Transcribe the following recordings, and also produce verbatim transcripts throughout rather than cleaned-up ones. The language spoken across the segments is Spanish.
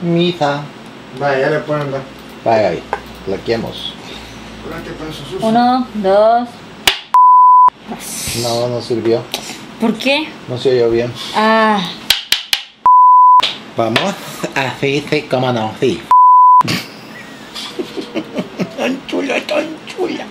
Misa. Vaya, ya le pueden dar. Vaya, Gaby. Claquemos. Uno, dos. No, no sirvió. ¿Por qué? No se oyó bien. Ah. Vamos. Así, sí, cómo no, sí. Tan chula, tan chula.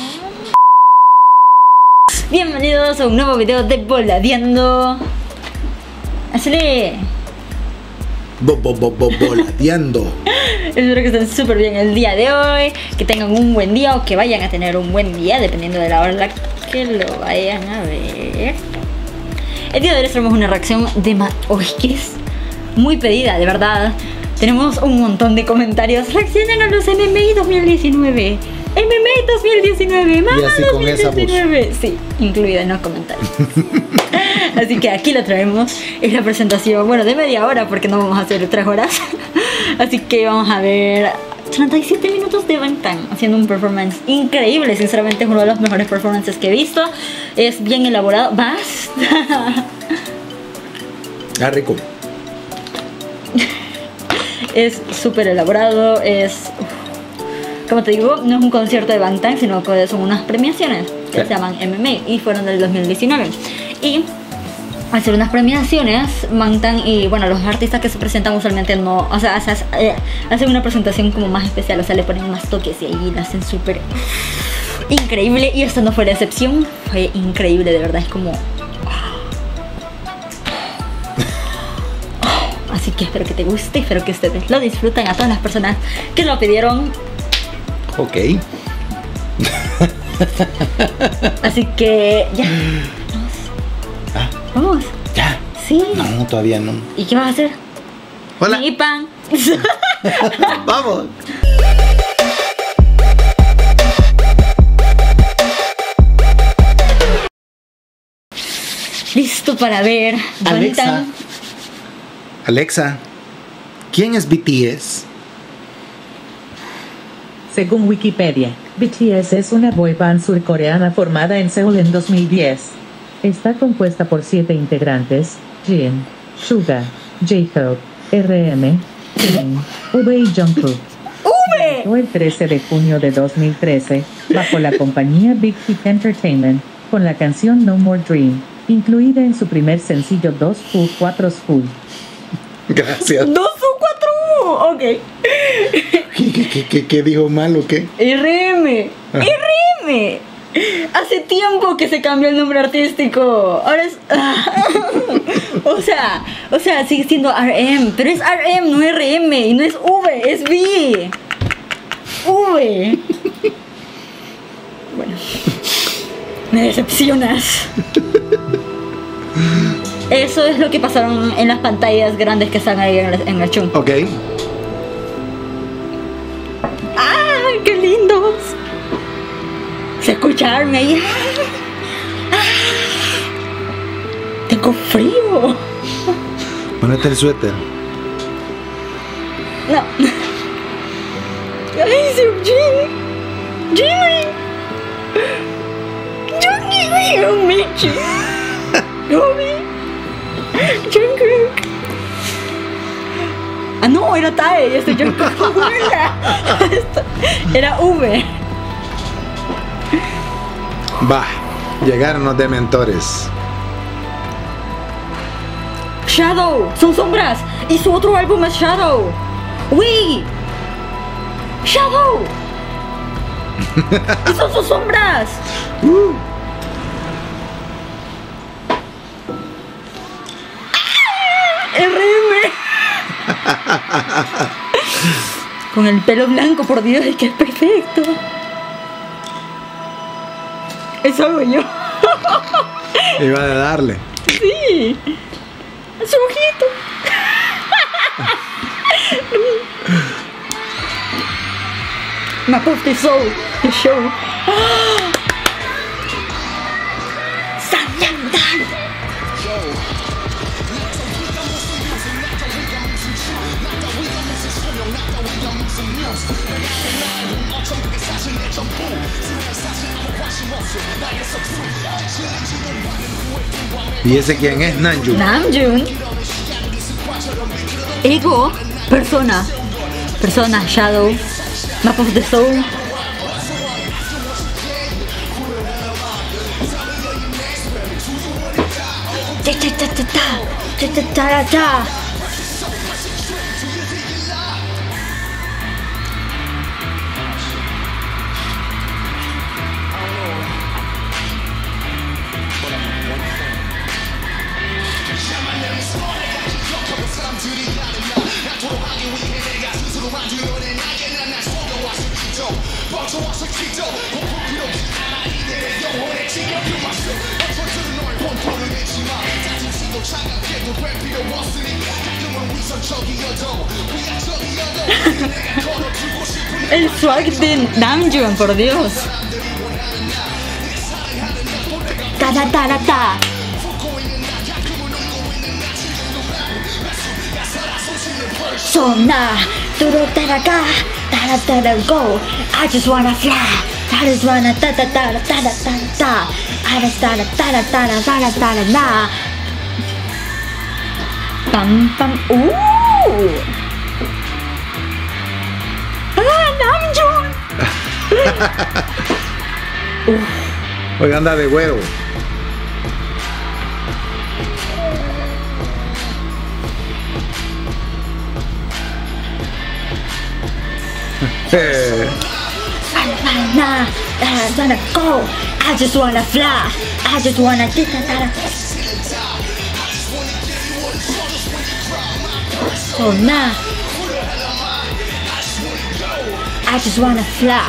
Bienvenidos a un nuevo video de Voladeando. Hazle. Bo, bo, bo, bo, voladeando. Espero que estén súper bien el día de hoy, que tengan un buen día o que vayan a tener un buen día, dependiendo de la hora en la que lo vayan a ver. El día de hoy les traemos una reacción de ma... Uy, que es muy pedida, de verdad. Tenemos un montón de comentarios. Reaccionan a los M M I dos mil diecinueve. M M I dos mil diecinueve. Mamá, y así dos mil diecinueve. con esa voz. Sí, incluida en los comentarios. Así que aquí lo traemos. Es la presentación, bueno, de media hora, porque no vamos a hacer tres horas. Así que vamos a ver treinta y siete minutos de Bangtan haciendo un performance increíble. Sinceramente es uno de los mejores performances que he visto. Es bien elaborado. Basta. Ah, rico. Es súper elaborado. Es... Como te digo, no es un concierto de Bangtan, sino que son unas premiaciones que se llaman M M I y fueron del dos mil diecinueve. Y al hacer unas premiaciones, Bangtan y bueno, los artistas que se presentan usualmente no, o sea, hacen, eh, hacen una presentación como más especial, o sea, le ponen más toques y ahí la hacen súper increíble. Y esto no fue la excepción, fue increíble, de verdad, es como... Así que espero que te guste, espero que ustedes lo disfruten, a todas las personas que lo pidieron. Ok. Así que ya. Vamos. Ah, Vamos. ya. Sí. No, todavía no. ¿Y qué vas a hacer? Hola. Mi pan. Vamos. Listo para ver. Alexa. Bangtan. Alexa, ¿quién es B T S? Según Wikipedia, B T S es una boy band surcoreana formada en Seúl en dos mil diez. Está compuesta por siete integrantes: Jin, Suga, J-Hope, R M, Jimin, V y Jungkook. ¡V! El trece de junio de dos mil trece, bajo la compañía Big Hit Entertainment, con la canción No More Dream, incluida en su primer sencillo dos U cuatro School. Gracias. dos U cuatro U. Ok. ¿Qué, qué, qué, qué, qué dijo mal o qué? R M. Ah. R M. Hace tiempo que se cambió el nombre artístico. Ahora es... o sea, o sea, sigue siendo R M, pero es R M, no R M, y no es V, es V. V. Bueno. Me decepcionas. Eso es lo que pasaron en las pantallas grandes que están ahí en el, en el chum. Ok. ¡Ah, qué lindos! Se escucharme ahí. ¡Ah! Tengo frío. Ponete el suéter. No. ¡Ay, Jin! ¡Jimmy! ¡Jungkook! ¡Michi! ¡Robbie! ¡Jungkook! Ah, no, era Tae, este Jungkook. Era V. Va, llegaron los dementores. Shadow, son sombras. Y su otro álbum es Shadow. ¡Uy! Shadow. Y son sus sombras. Uh. R M. Con el pelo blanco, por Dios, es que es perfecto. Eso hago yo. Iba a darle. Sí. Su ojito. Map of the Soul, the show. Samyangdan. ¿Y ese quién es? Namjoon. Namjoon. Ego. Persona. Persona, Shadow. Map of the Soul. Ta ta ta ta ta ta ta ta ta. El swag de Namjoon, por Dios. Ta ta ta ta ta. Sona, turu taraka, tara tara go. I just wanna fly. I just wanna ta ta ta ta ta ta ta. I just ta ta ta ta ta ta ta ta. Pam pam. Uh. Ah, Namjoon. uh. Oiga, anda de huevo. Eh. I just wanna go. I just wanna fly. I just wanna ta ta ta. Oh nah. I just wanna fly.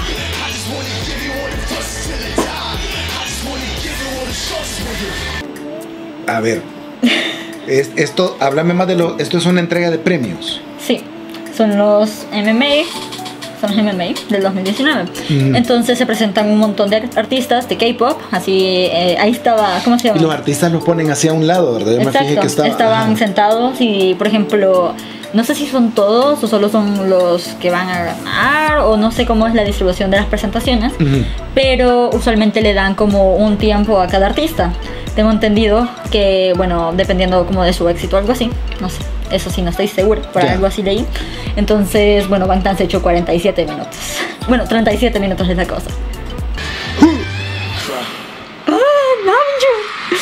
A ver, es, esto, háblame más de lo. Esto es una entrega de premios. Sí, son los M M A, son los M M A del dos mil diecinueve. Mm. Entonces se presentan un montón de artistas de K-pop, así eh, ahí estaba, ¿cómo se llama? Y los artistas los ponen así a un lado, ¿verdad? Yo Exacto, me fijé que estaba, estaban ajá. sentados y, por ejemplo, no sé si son todos o solo son los que van a ganar o no sé cómo es la distribución de las presentaciones, Uh-huh. pero usualmente le dan como un tiempo a cada artista. Tengo entendido que, bueno, dependiendo como de su éxito o algo así, no sé, eso sí no estoy segura, por Ya. algo así leí. Entonces, bueno, Bangtan se echó cuarenta y siete minutos. Bueno, treinta y siete minutos es la cosa. ¡Ah, Namjoon!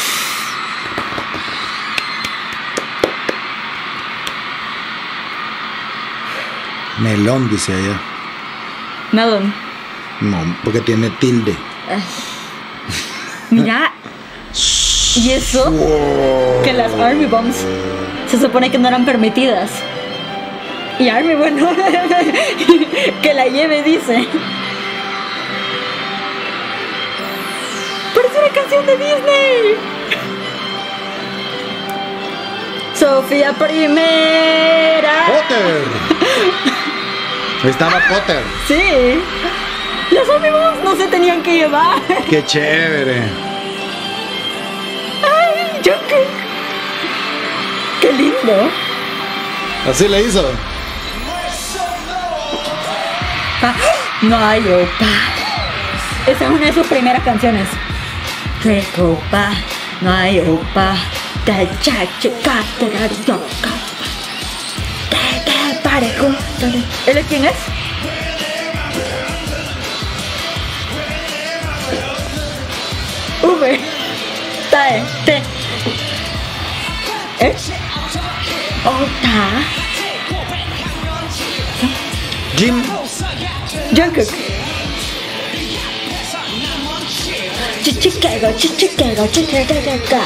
Melón, dice allá. Melon. No, porque tiene tilde. Ay. Mira. ¿Y eso? Wow. Que las Army Bombs se supone que no eran permitidas. Y Army, bueno, que la lleve, dice. Parece una canción de Disney. Sofía primera. Potter. Ahí estaba Potter. Sí. Las Army Bombs no se tenían que llevar. Qué chévere. Ay, Jungkook. Qué lindo. Así le hizo. Ah, no hay opa. Esa es una de sus primeras canciones. Opa, no hay opa. Él es quién es? V. Tae. T. ¿Eh? Ota. Jim. Jungkook. Chichiquego, chichiquego, chichiquego.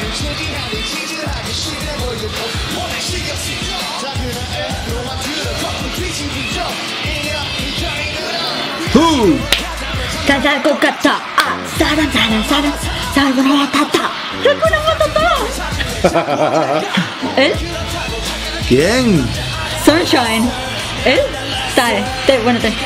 Uh. Kazako kata. Ah, saran, saran, saran. Saran, tata. Hakuna Matata. ¿Él? ¿Quién? Sunshine. ¿Él? Tae. Te, bueno, te.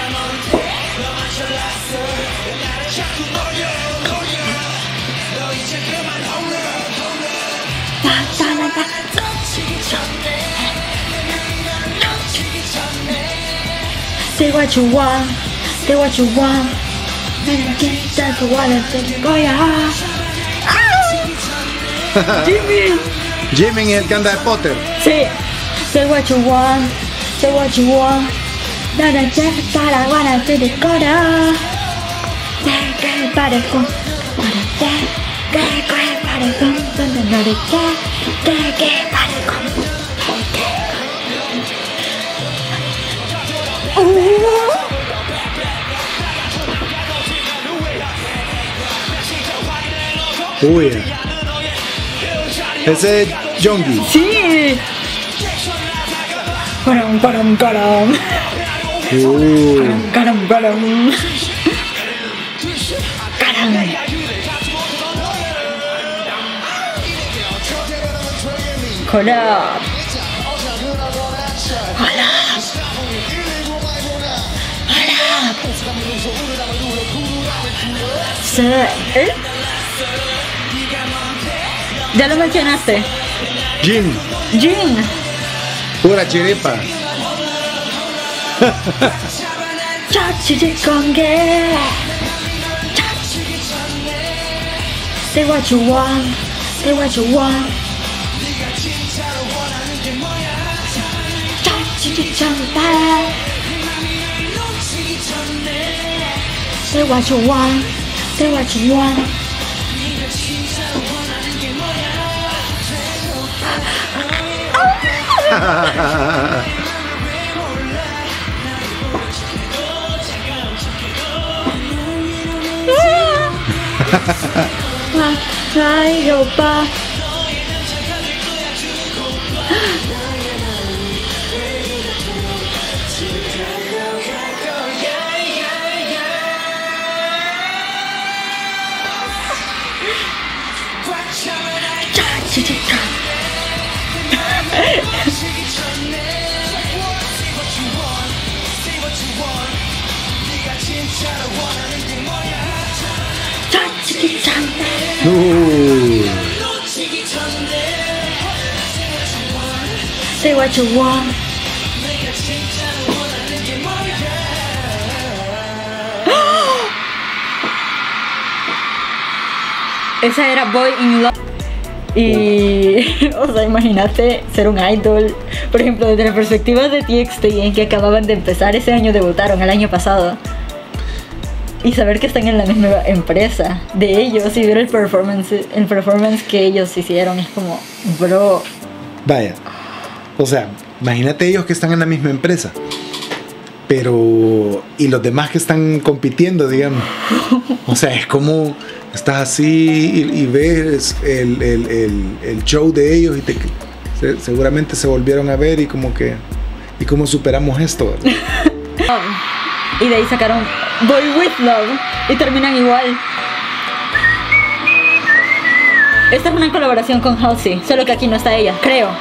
Say what you want, say what you want. That's what I think. Oh yeah. Jimmy. Jimmy es el que anda de Potter. Sí. Say what you want, Say what you want. Da da da da da wanna say the color. Say que parezco. Da da que que parezco. Da da da que que que parezco. Uy. Ese es Jongi. Sí. Caram, caram, caram. Uy. Caram, caram. Caram. Hola. Hola. Hola. Sí. ¿Eh? Ya lo mencionaste. Jin. Jin. Pura chiripa. Chachi conge. Say what you want. Say what you want. Chachi chanta. Say what you want. Say what you want. Ay, opa. Uh. Say what you want. Esa era Boy in Love. Y, o sea, imagínate ser un idol. Por ejemplo, desde la perspectiva de T X T, en que acababan de empezar, ese año debutaron, el año pasado. Y saber que están en la misma empresa de ellos y ver el performance, el performance que ellos hicieron es como, bro. Vaya. O sea, imagínate ellos que están en la misma empresa. Pero... y los demás que están compitiendo, digamos. O sea, es como... estás así y, y ves el, el, el, el show de ellos y te, se, seguramente se volvieron a ver y como que... ¿y cómo superamos esto? Y de ahí sacaron Boy With Love y terminan igual. Esta es una colaboración con Halsey, solo que aquí no está ella, creo.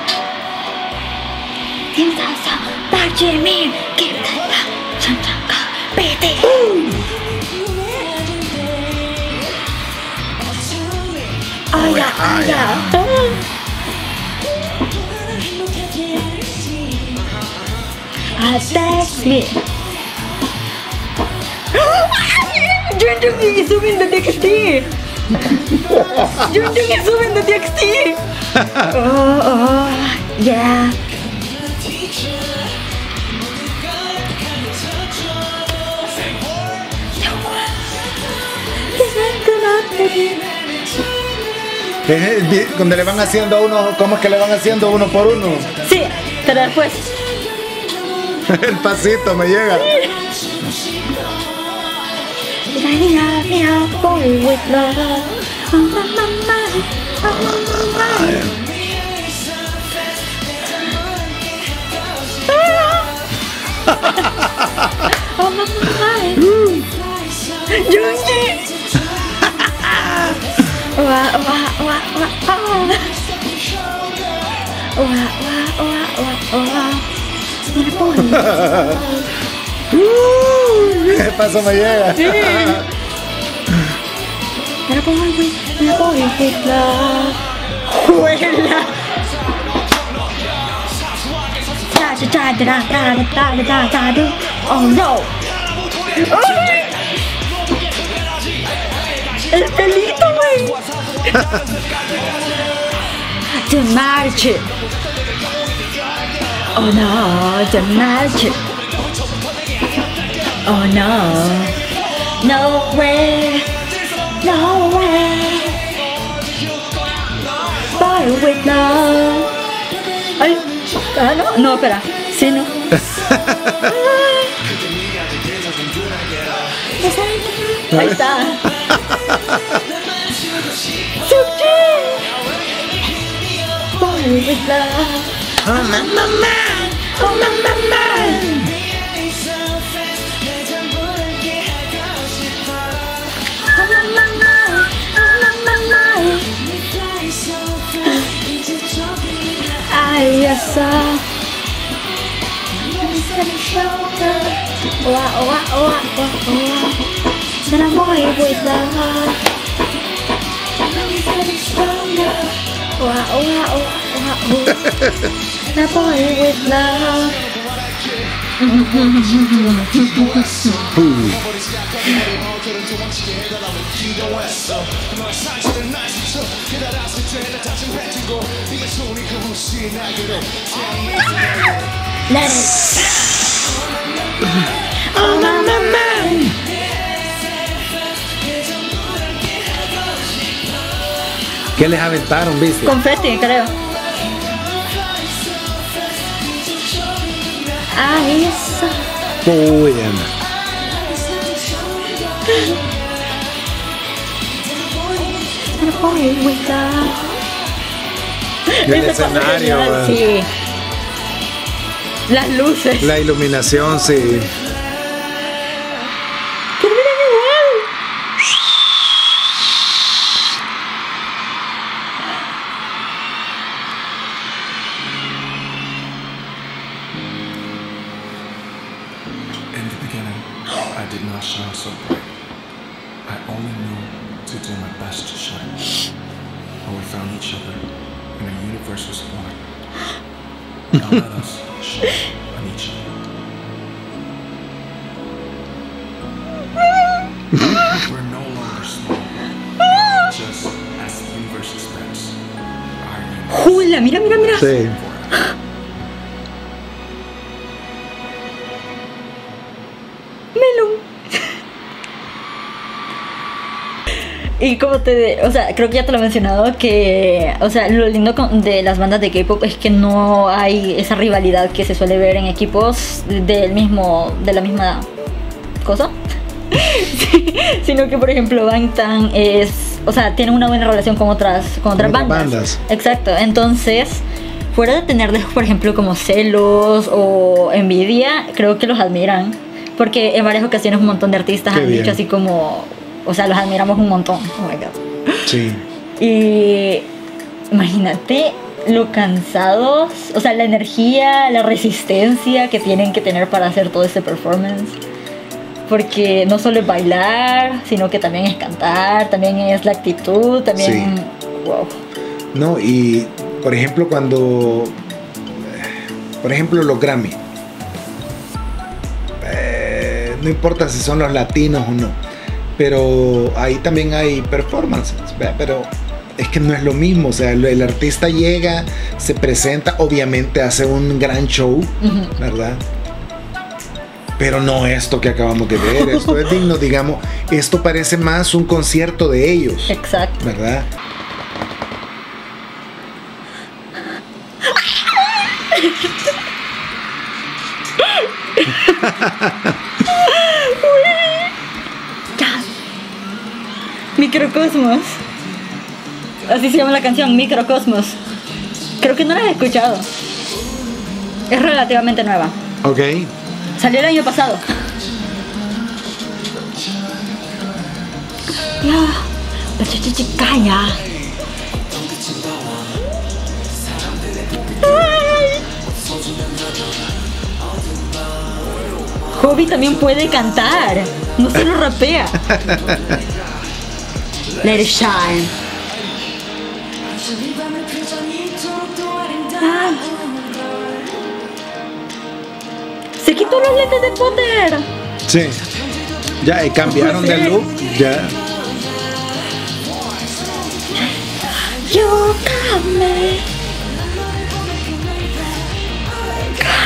Aya, aya. Attack me. Junjung is subindo T X T. Junjung is subindo T X T. Oh, oh, yeah. Es donde le van haciendo a uno, ¿cómo es que le van haciendo uno por uno? Sí, pero después. El pasito me llega. Wah, wah, wah, wah, wah. Wah, wah, wah, wah, wah. El paso me llega. Sí. Mira por ahí, mira por ahí, ¡juela! Oh no. ¡Ay! El pelito, güey. De marche. Oh no, the magic. Oh no. No way. No way. Boy with love. Ay, ah, no, no, espera. Sí, no. Ahí está. Boy with love. Oh, mamá, Oh, mamá. Ay, ya está. Wow, wow, wow, wow, wow. Then I'm boy with love. Wow, wow, wow, wow. That boy with love. Let it. Oh, my, my, my. ¿Qué les aventaron, viste? Confeti, creo. Ahí está. Uy, Ana. Y el Ese paso escenario, genial, ¿verdad? sí. Las luces. La iluminación, sí. Terminan igual. In the beginning, I did not shine so bright. I only knew to do my best to shine. When we found each other, and a universe was born. Now let us shine on each other. We're no longer small, just as the universe expects. Our universe Jula, mira, mira, mira. Sí. forever. Melón. Y como te, o sea, creo que ya te lo he mencionado que, o sea, lo lindo con- de las bandas de K-pop es que no hay esa rivalidad que se suele ver en equipos del mismo, de la misma cosa. Sí, sino que por ejemplo Bangtan es, o sea, tiene una buena relación con otras, con otras otras bandas. bandas. Exacto, entonces, fuera de tenerles, por ejemplo, como celos o envidia, creo que los admiran. Porque en varias ocasiones un montón de artistas Qué han bien. dicho así como, o sea, los admiramos un montón. Oh my god. Sí. Y imagínate lo cansados, o sea, la energía, la resistencia que tienen que tener para hacer todo ese performance. Porque no solo es bailar, sino que también es cantar, también es la actitud, también... Wow. No, y por ejemplo, cuando. Por ejemplo, los Grammy. Eh, no importa si son los latinos o no. Pero ahí también hay performances. ¿Ve? Pero es que no es lo mismo. O sea, el, el artista llega, se presenta, obviamente hace un gran show, Ujú. ¿verdad? Pero no esto que acabamos de ver. Esto es digno, digamos. Esto parece más un concierto de ellos, Exacto. ¿verdad? Ya. Microcosmos. Así se llama la canción, Microcosmos. Creo que no la he escuchado. Es relativamente nueva. Ok. Salió el año pasado. Ya. Calla. Ay. Hobby también puede cantar. No solo rapea. Let it shine. Ah. Se quitó los lentes de Potter. Sí. Ya, y cambiaron Sí. de look. Ya. You got me.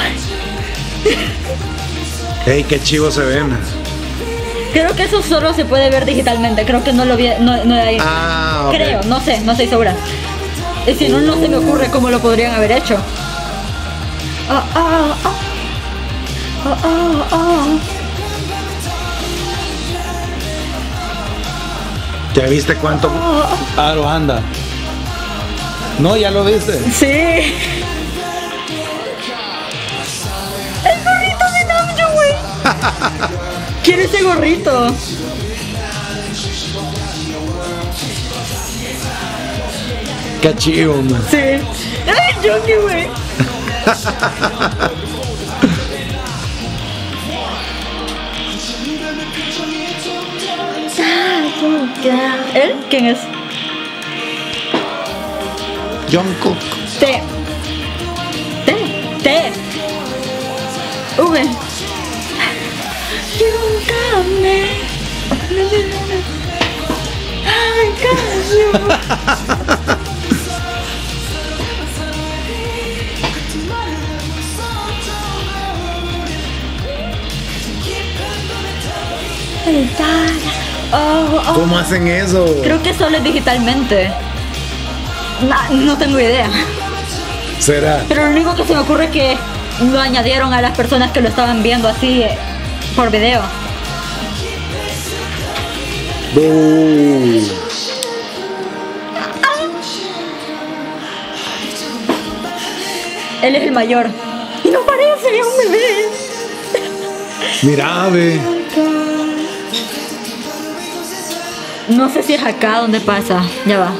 Ey, qué chivo se ven. Creo que eso solo se puede ver digitalmente. Creo que no lo vi, no, no hay. Ah, ok. Creo, no sé, no estoy segura. Y si no, no se me ocurre cómo lo podrían haber hecho. Ah, ah, ah. Ah, ah, ah. ¿Ya viste cuánto aro anda? No, ya lo viste. Sí. El gorrito de Namjoon, güey. Quiero ese gorrito. Qué chivo, man. Sí. Ay, Yoongi, güey. ¿Él? ¿Quién es? Jungkook. T. T. T. V. Yúncame. Ay, casi. Oh, oh. ¿Cómo hacen eso? Creo que solo es digitalmente. No, no tengo idea. ¿Será? Pero lo único que se me ocurre es que lo añadieron a las personas que lo estaban viendo así eh, por video. Uh. Él es el mayor. Y no parece, es un bebé. Mira, ve. No sé si es acá donde pasa. Ya va.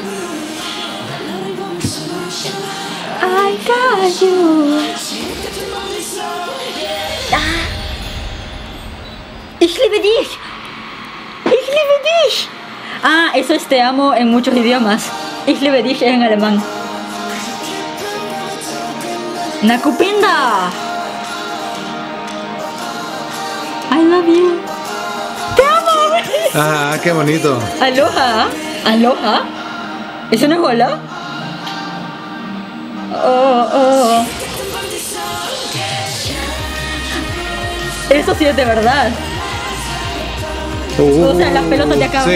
I got you. Ah. Ich liebe dich. Ich liebe dich. Ah, eso es te amo en muchos idiomas. Ich liebe dich es en alemán. Nakupinda. I love you. Te amo. Ah, qué bonito. Aloha. Aloha. ¿Eso no es hola? Oh, oh. Eso sí es de verdad. Uh, O sea, las pelotas de acá. Sí.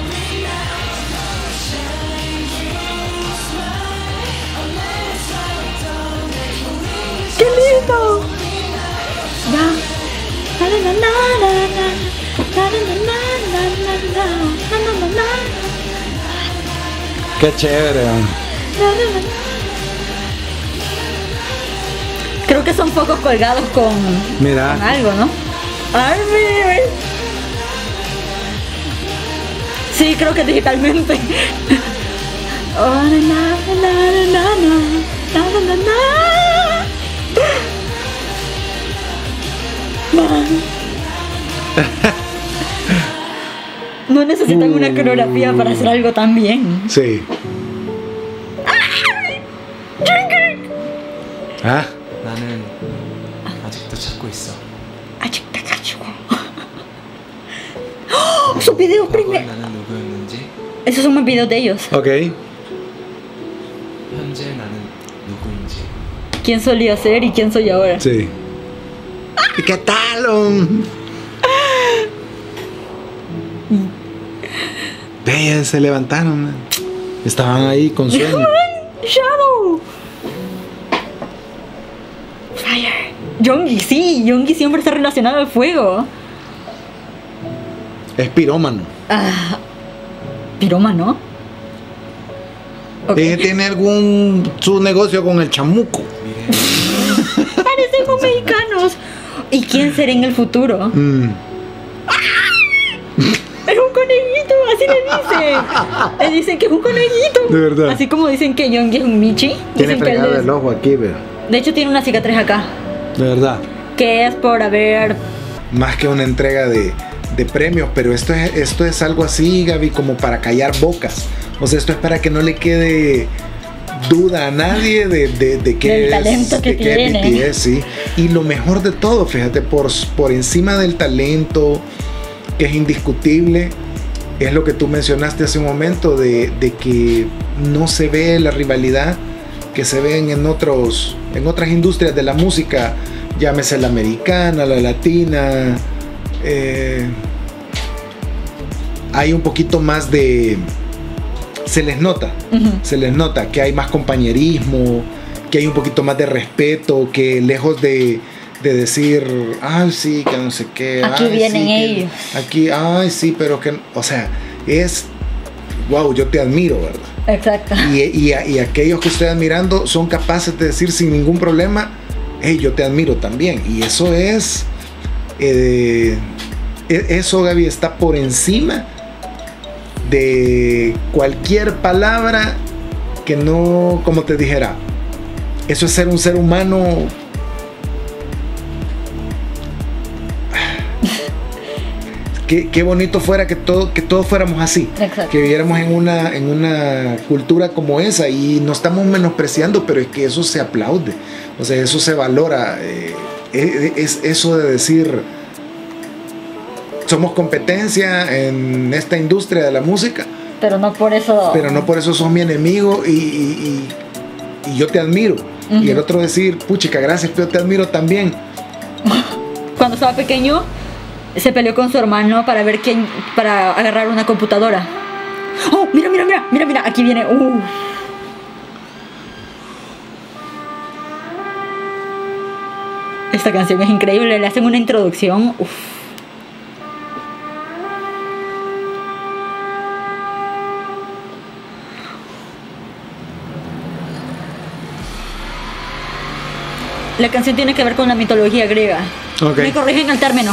¡Qué lindo! Ya. Na, na, na, na, na. Na, na, na, na, na, na. Na, na, na, na. Qué chévere. Na, na, na, na. Creo que son focos colgados con, Mira. con algo, ¿no? ¡Ay, mire! Sí, creo que digitalmente. Oh, na, na, na, na, na, na, na, na, na. No necesitan una coreografía para hacer algo tan bien. Sí. Ah. 나는 아직도 찾고 있어. 아직 다 가지고. Sus videos 과거의 primero. 나는 누구였는지, Esos son más videos de ellos. Ok. 현재 나는 누구인지. ¿Quién solía ser y quién soy ahora? Sí. ¿Y qué tal? um? Ve, se levantaron. Man. Estaban ahí con sueño. Shadow. Fire. Yoongi, sí, Yoongi siempre está relacionado al fuego. Es pirómano. Ah, pirómano. Ok. Eh, tiene algún su negocio con el chamuco. Parecemos mexicanos. ¿Y quién será en el futuro? Mm. Es un conejito, así le dicen. Le dicen que es un conejito. De verdad. Así como dicen que Yoongi es un Michi. Tiene Dicen que él fregado es- el ojo aquí, veo. De hecho tiene una cicatriz acá. De verdad. Que es por haber... Más que una entrega de, de premios, pero esto es, esto es algo así, Gaby, como para callar bocas. O sea, esto es para que no le quede duda a nadie de, de, de qué Del es, talento que de qué es tiene. B T S, sí. Y lo mejor de todo, fíjate, por, por encima del talento, que es indiscutible, es lo que tú mencionaste hace un momento, de, de que no se ve la rivalidad que se ven en otros en otras industrias de la música llámese la americana, la latina, eh, hay un poquito más de... Se les nota, uh-huh. se les nota que hay más compañerismo, que hay un poquito más de respeto, que lejos de, de decir, ay, sí, que no sé qué. Aquí ay, vienen sí, ellos. Que, aquí, ay, sí, pero que... O sea, es... Wow, yo te admiro, ¿verdad? Exacto. Y, y, y aquellos que estoy admirando son capaces de decir sin ningún problema, hey, yo te admiro también. Y eso es... Eh, eso, Gaby, está por encima de cualquier palabra que no, como te dijera, eso es ser un ser humano. Qué, qué bonito fuera que, todo, que todos fuéramos así. Exacto. Que viviéramos en una, en una cultura como esa. Y no estamos menospreciando, pero es que eso se aplaude. O sea, eso se valora. Eh, es, es eso de decir, somos competencia en esta industria de la música. Pero no por eso. Pero no por eso sos mi enemigo y, y, y, y yo te admiro. Uh-huh. Y el otro decir, puchica, gracias, pero yo te admiro también. Cuando estaba pequeño, se peleó con su hermano para ver quién, para agarrar una computadora. Oh, mira, mira, mira, mira, mira, aquí viene. Uh. Esta canción es increíble, le hacen una introducción. Uf. La canción tiene que ver con la mitología griega. Okay. Me corrigen el término.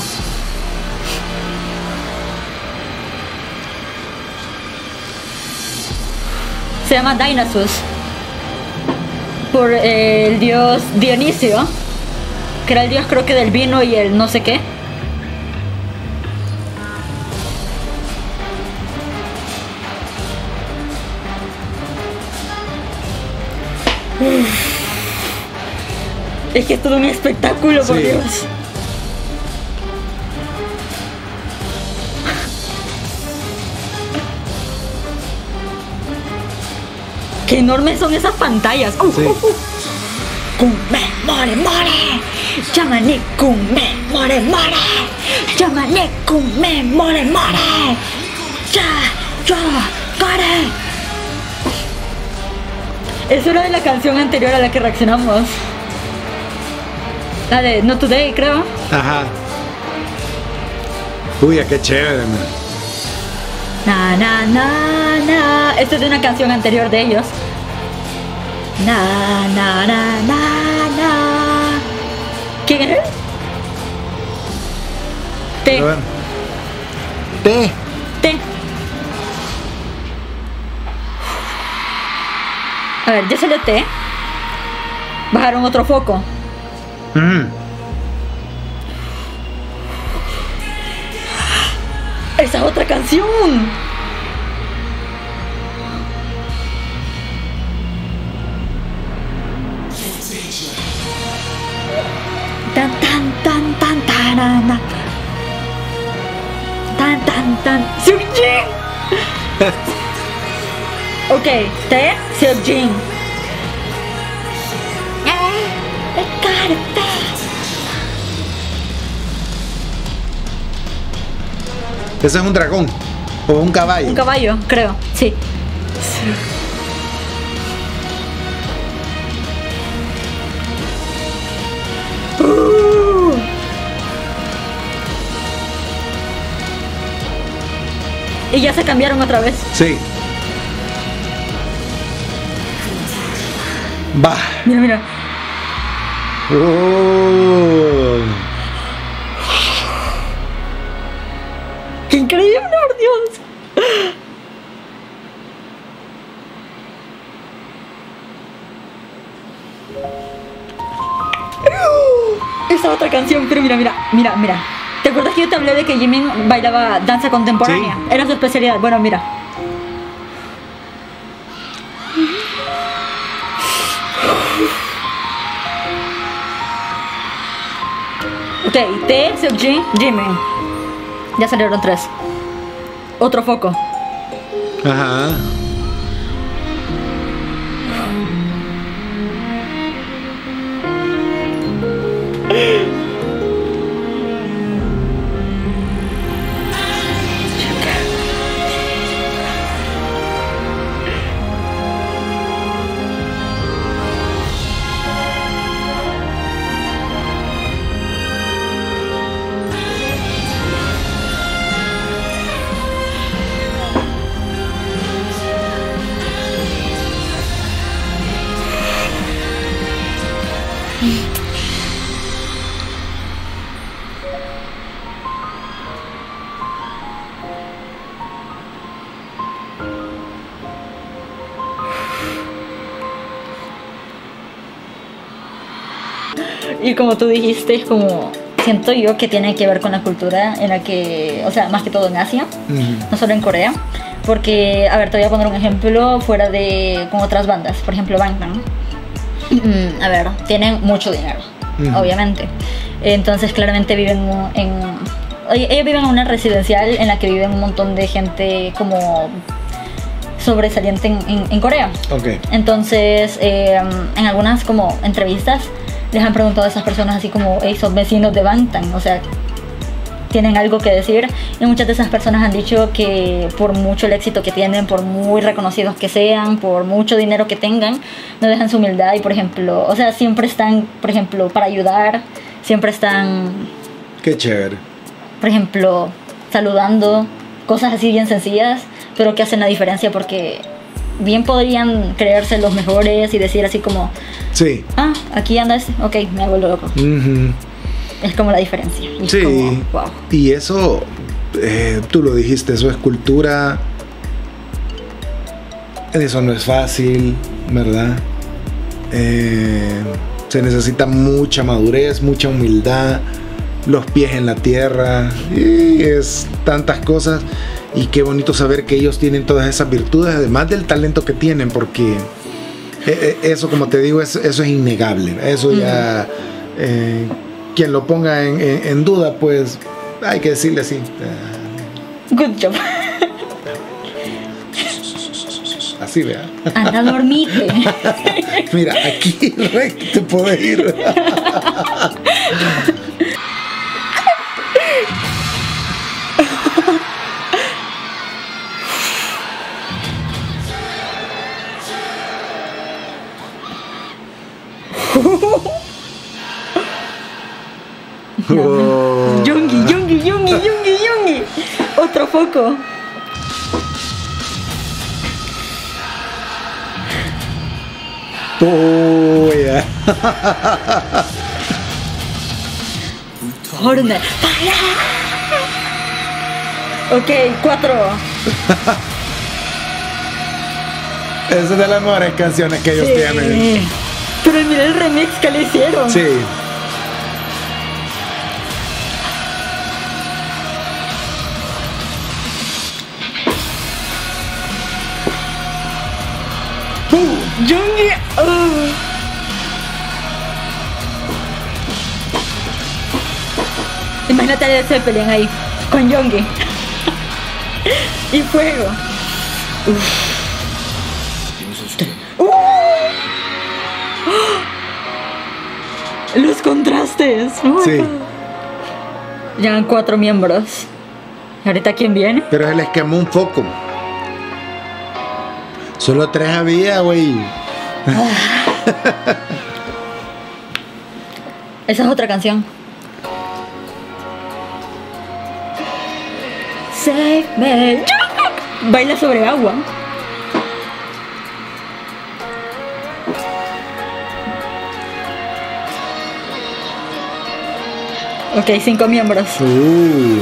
Se llama Dionysus por eh, el dios Dionisio, que era el dios, creo que del vino y el no sé qué. Uf. Es que es todo un espectáculo, por sí. Dios. Qué enormes son esas pantallas. Uh, sí. uh, uh. Kume, more, more. Llámane, kume, more, more. Llámane, kume, more, more. Ya, yo, care. Eso era de la canción anterior a la que reaccionamos. La de Not Today, creo. Ajá. Uy, qué chévere, man. Na, na, na, na. Esto es de una canción anterior de ellos. Na, na, na, na, na. ¿Quién es él? T. Bueno. T. T. A ver, ya salió T. Bajaron otro foco. Mm. Esa es otra canción. Tan tan tan tan tan tan tan tan tan. Seokjin. Ok, T, Seokjin. Ese es un dragón o un caballo. Un caballo, creo, sí. Uh. Y ya se cambiaron otra vez. Sí. Va. Mira, mira. Oh. ¡Qué increíble, por Dios! Esa otra canción, pero mira, mira, mira, mira. ¿Te acuerdas que yo te hablé de que Jimin bailaba danza contemporánea? Sí. Era su especialidad. Bueno, mira. Ok, T, Seokjin, Jimin. Ya salieron tres. Otro foco. Ajá. Y como tú dijiste, es como siento yo que tiene que ver con la cultura en la que, o sea, más que todo en Asia, Ujú. no solo en Corea, porque, a ver, te voy a poner un ejemplo fuera de, con otras bandas, por ejemplo, Bangtan. Mm, a ver, tienen mucho dinero, Ujú. obviamente, entonces claramente viven en, ellos viven en una residencial en la que viven un montón de gente como sobresaliente en, en, en Corea. Ok. Entonces, eh, en algunas como entrevistas les han preguntado a esas personas así como, hey, son vecinos de Bangtan, o sea, tienen algo que decir, y muchas de esas personas han dicho que por mucho el éxito que tienen, por muy reconocidos que sean, por mucho dinero que tengan, no dejan su humildad y, por ejemplo, o sea, siempre están, por ejemplo, para ayudar, siempre están, Qué chévere. por ejemplo, saludando, cosas así bien sencillas, pero que hacen la diferencia porque bien podrían creerse los mejores y decir así como, Sí. ah, aquí andas, ok, me hago lo loco. Ujú. Es como la diferencia. Y es Sí. como, wow. Y eso, eh, tú lo dijiste, eso es cultura. Eso no es fácil, ¿verdad? Eh, se necesita mucha madurez, mucha humildad, los pies en la tierra, y es tantas cosas. Y qué bonito saber que ellos tienen todas esas virtudes, además del talento que tienen, porque eh, eso, como te digo, es, eso es innegable. Eso ya, eh, quien lo ponga en, en- en duda, pues hay que decirle así. eh, Good job. Así, vea. Anda, dormite. Mira, aquí recto te puedes ir. Oh. Yungi, Yungi, Yungi, Yungi, Yungi. Otro foco. Oh, yeah. Hornet. Ok, cuatro. Esa es de las mejores canciones que ellos tienen. Sí. Pero mira el remix que le hicieron. Sí. Yungi. uh. Imagínate a Led Zeppelin ahí con Yungi. Y fuego. Los contrastes. Oh my Sí. God. Llegan cuatro miembros. ¿Y ahorita quién viene? Pero se les quemó un foco. Solo tres había, güey. Esa es otra canción. Save me. Baila sobre agua. Ok, cinco miembros. Uh.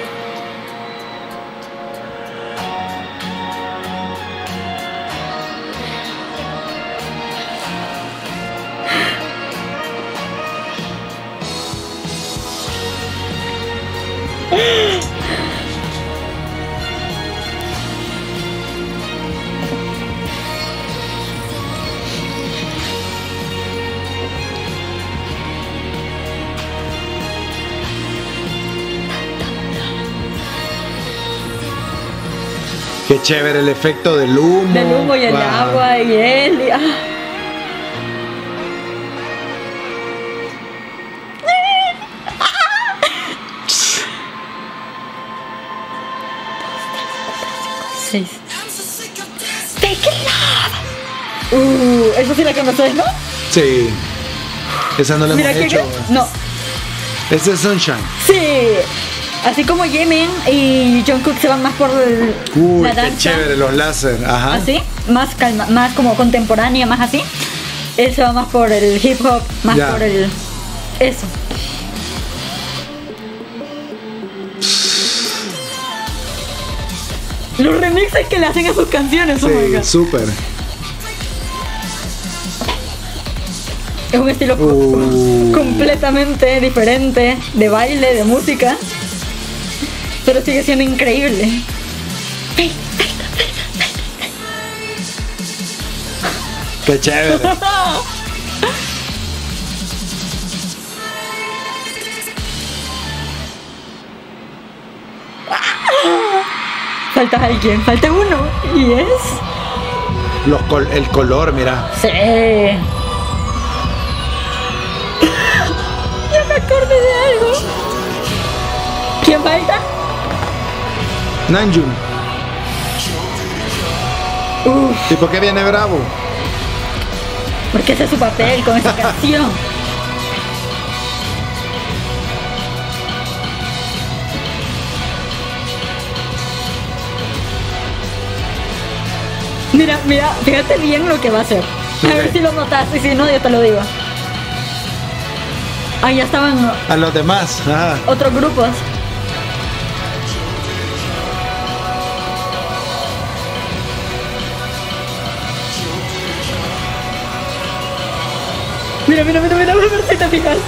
Qué chévere el efecto del humo. Del humo y el Wow. agua y él. y- ah. Seis. Fake love. Uh, eso sí la conoces, ¿no? Sí. Esa no la Mira hemos que hecho. no. Ese es Sunshine. Sí. Así como Jimin y Jungkook se van más por el- Uy, la qué danza. chévere los láser. Ajá. Así, más calma, más como contemporánea, más así. Eso va más por el hip hop, más Ya. por el... Eso. Los remixes que le hacen a sus canciones, oh my Sí, god. súper. Es un estilo Uh. completamente diferente de baile, de música, pero sigue siendo increíble. Qué chévere. Falta alguien, falta uno, y es... Los col- el color, mira. Sí. Ya me acordé de algo. ¿Quién falta? Namjoon. Uf, ¿Y por qué viene bravo? porque ese es su papel con esa canción. Mira, mira, fíjate bien lo que va a hacer. A ver Ok. si lo notas, y si no, yo te lo digo. Ah, ya estaban A los demás. Ah. otros grupos. Mira, mira, mira, mira, a ver si te fijas.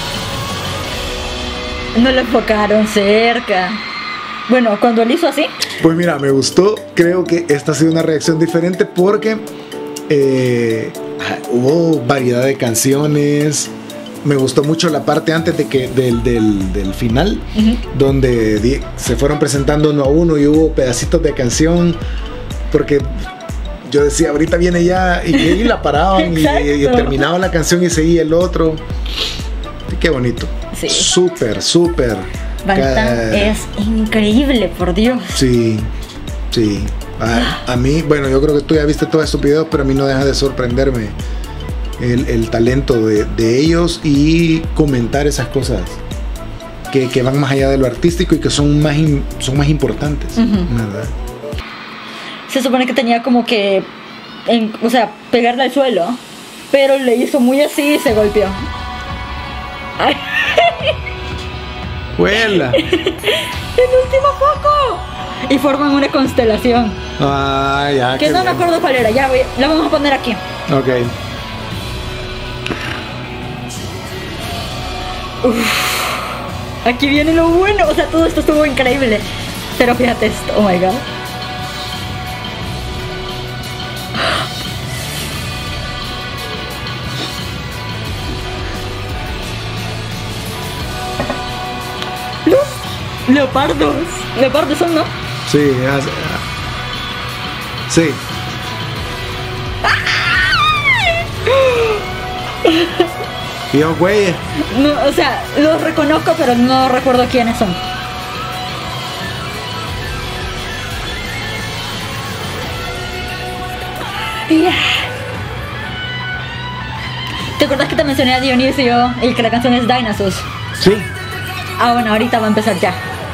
No lo enfocaron cerca. Bueno, cuando él hizo así, Pues mira, me gustó. Creo que esta ha sido una reacción diferente porque eh, ah, hubo variedad de canciones. Me gustó mucho la parte antes de que del, del, del final, Ujú. donde di- se fueron presentando uno a uno y hubo pedacitos de canción. Porque yo decía, ahorita viene ya, y, y la paraban y, Exacto. y terminaba la canción y seguía el otro. Y qué bonito. Sí. Súper, súper. Bangtan Ca- es increíble, por Dios. Sí, sí. A, a mí, bueno, yo creo que tú ya viste todos estos videos, pero a mí no deja de sorprenderme el, el talento de, de ellos y comentar esas cosas que, que van más allá de lo artístico y que son más, in- son más importantes, Ujú. ¿verdad? Se supone que tenía como que, en- o sea, pegarle al suelo, pero le hizo muy así y se golpeó. Ay, ¡Huela! el último foco. Y forman una constelación. Ah, ya. Que qué no me bien. acuerdo cuál era. Ya voy, la vamos a poner aquí. Ok. Aquí viene lo bueno. O sea, todo esto estuvo increíble. Pero fíjate esto. Oh my god. Los leopardos. Leopardos son, ¿no? Sí, ya sé. Sí. Dios, güey. No, o sea, los reconozco, pero no recuerdo quiénes son. Ya. ¿Te acuerdas que te mencioné a Dionisio y que la canción es Dinosaurs? Sí. Ah, bueno, ahorita va a empezar ya.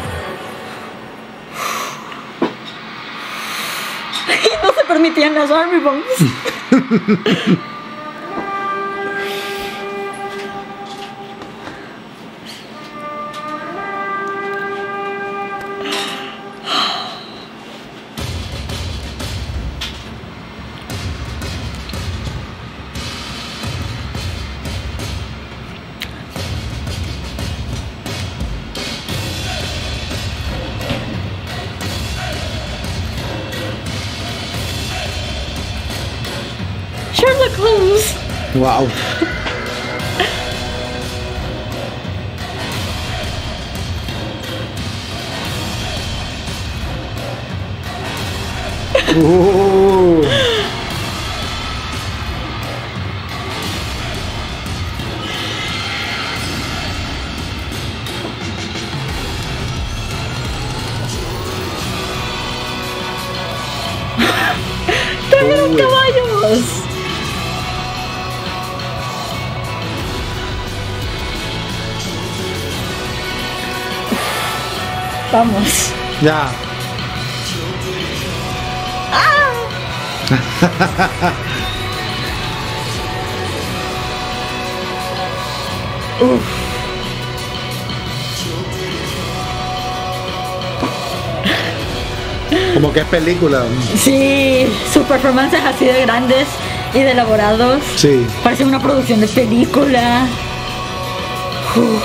No se permitían las Army Bombs. Sherlock Holmes. Wow. Uh. ¡Trajeron Uy. caballos! Vamos. Ya. Uf. Como que es película. Sí, sus performances así de grandes y de elaborados. Sí. Parece una producción de película. Uf.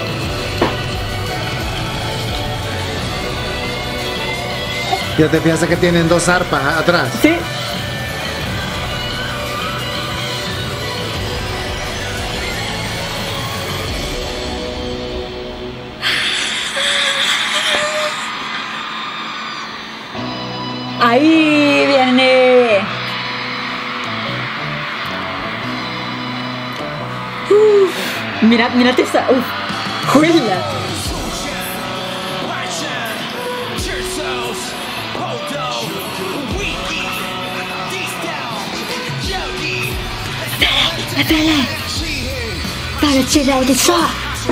Ya te piensas que tienen dos arpas atrás. Sí. Ahí viene. Uf, mira, mírate esa. Uf, juela. Espera, para chill out the song.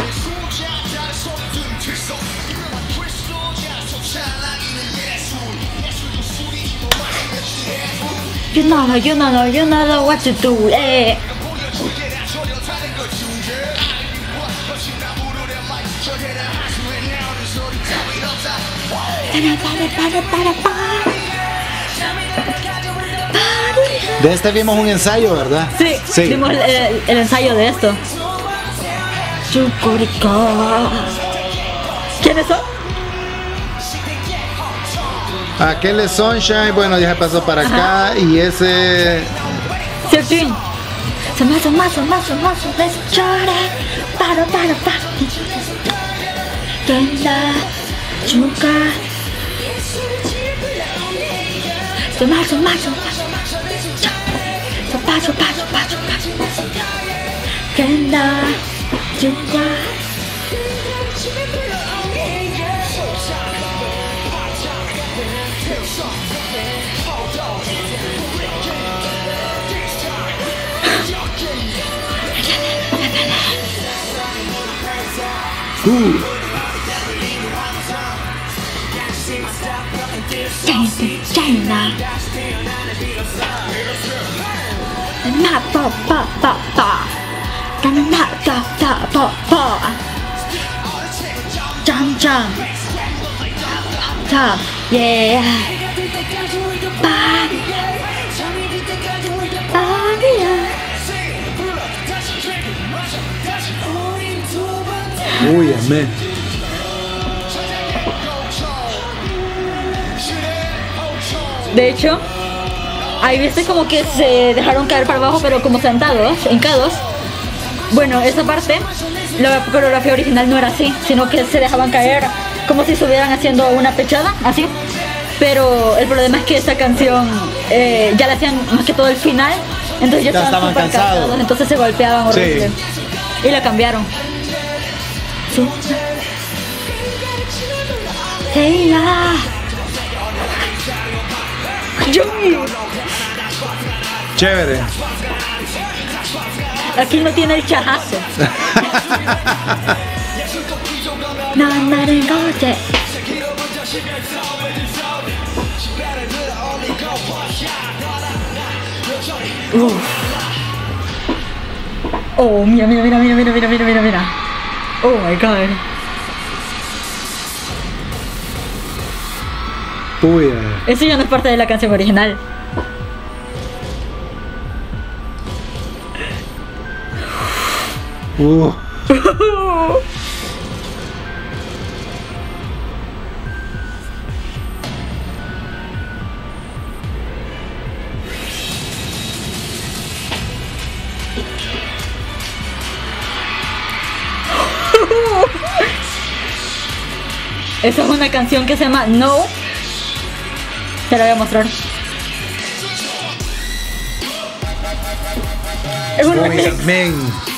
You know, you know, you know what to do, eh. De este vimos un ensayo, ¿verdad? Sí, Sí. vimos el, el- el ensayo de esto. Chucurica. ¿Quiénes son? Aquel es Sunshine, bueno, ya se pasó para acá. Y ese. Sergin. Sama, sama, sama, sama, let's chore. Para, para, para. Kenda, chuka. Sama, sama, sama. Sopa, sopa, sopa, sopa. Kenda, chuka. Uh, China. Na pa pa pa pa. Na ta ta pa pa. Jump jump. Ta yeah. Pa. Pa yeah. uy, amén. De hecho, ahí viste como que se dejaron caer para abajo, pero como sentados, hincados. Bueno, esa parte, la coreografía original no era así, sino que se dejaban caer como si estuvieran haciendo una pechada, así. Pero el problema es que esta canción eh, ya la hacían más que todo el final, entonces ya, Ya estaban estaban súper cansados. cansados, entonces se golpeaban horrible. Sí. Y la cambiaron. Sí. Hey, ya. Yumi. Chévere. Aquí no tiene el chajazo. No, no, no, Uf. Oh, mira, mira, mira, mira, mira, mira, mira, mira, mira. Oh my god. Uy, Eso ya no es parte de la canción original. uh. Esa es una canción que se llama No. Te la voy a mostrar. Es un Uy, remix. amén.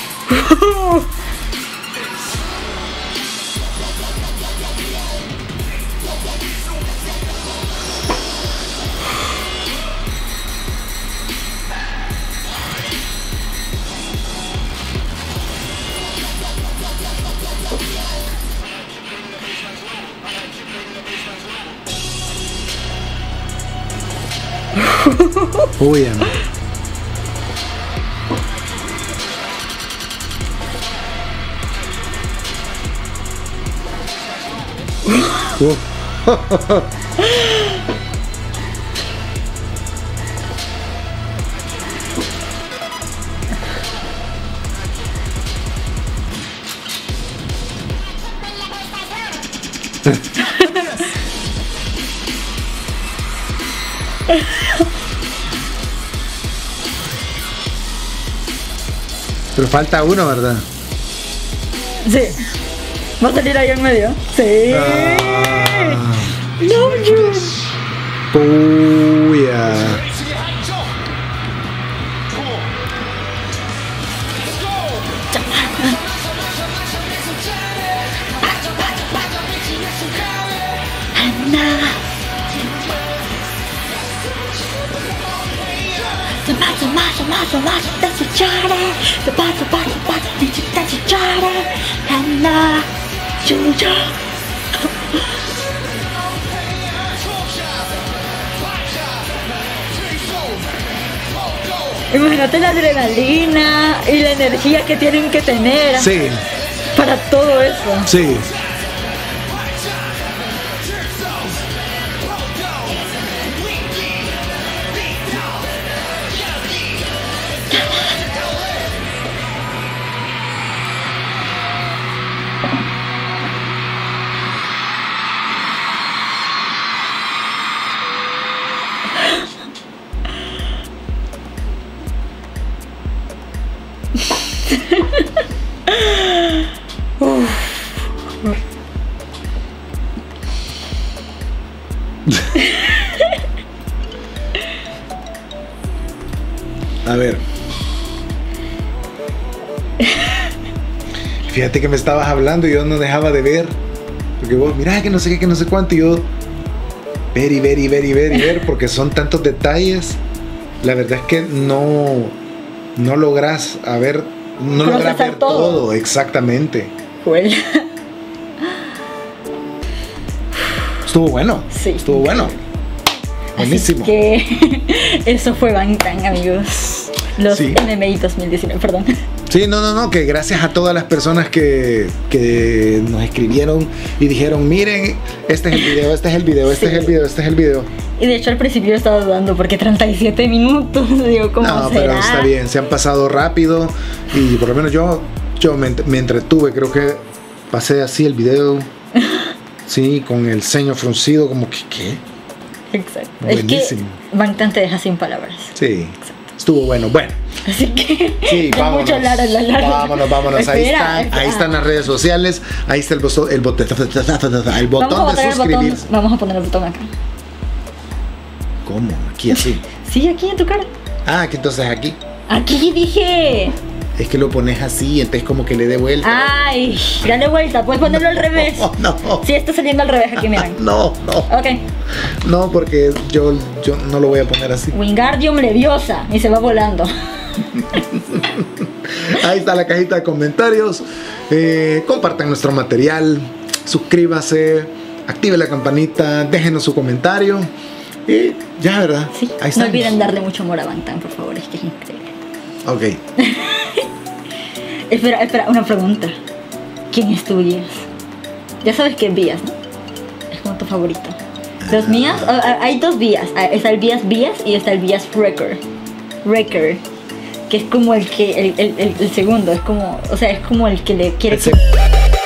Uy, amén. Uh. Pero falta uno, ¿verdad? Sí. ¿Va a salir ahí en medio? Sí. Ah. Love you. Puya. Imagínate la adrenalina y la energía que tienen que tener Sí, para todo eso. sí. A ver. Fíjate que me estabas hablando y yo no dejaba de ver. Porque vos, mirá que no sé qué, que no sé cuánto. Y yo, ver y ver y ver y ver y ver. Porque son tantos detalles. La verdad es que no, no logras a ver, no logras ver todo. todo. Exactamente. Well. Estuvo bueno. Sí. Estuvo bueno. Buenísimo. Así que eso fue Bangtan, amigos. Los Sí. M M I dos mil diecinueve, perdón. Sí, no, no, no, que gracias a todas las personas que, que nos escribieron y dijeron, miren, este es el video, este es el video, este Sí. es el video, este es el video. Y de hecho al principio estaba dudando porque treinta y siete minutos, digo, ¿cómo No, será? pero está bien, se han pasado rápido y por lo menos yo, yo me, ent- me entretuve, creo que pasé así el video, sí, con el ceño fruncido, como que, ¿qué? Exacto. Buenísimo. Es que Bangtan te deja sin palabras. Sí, estuvo bueno, bueno. Así que Sí, ya vámonos. mucho hablar, hablar, hablar. Vámonos, vámonos. Ahí Espera, están, espera. ahí están las redes sociales. Ahí está el, bozo- el, botón, el Vamos a botón de poner el botón, suscribirse. vamos a poner el botón acá. ¿Cómo? Aquí así. Sí, aquí en tu cara. Ah, que entonces aquí. Aquí dije. Es que lo pones así, entonces como que le dé vuelta. Ay, dale vuelta, puedes ponerlo al revés. No, no. Sí, está saliendo al revés aquí, miren. No, no. Ok. No, porque yo, yo no lo voy a poner así. Wingardium Leviosa. Y se va volando. Ahí está la cajita de comentarios. Eh, compartan nuestro material. Suscríbase. Active la campanita. Déjenos su comentario. Y ya, ¿verdad? Sí. Ahí No está. olviden darle mucho amor a Bangtan, por favor, es que es increíble. Ok. Espera, espera, una pregunta. ¿Quién es tu Bias? Ya sabes que es Bias, ¿no? Es como tu favorito. Los míos, ah, ah, hay dos Bias. Ah, está el Bias Bias y está el Bias Wrecker. Wrecker. Que es como el que, el, el, el, el segundo, es como, o sea, es como el que le quiere... El seg-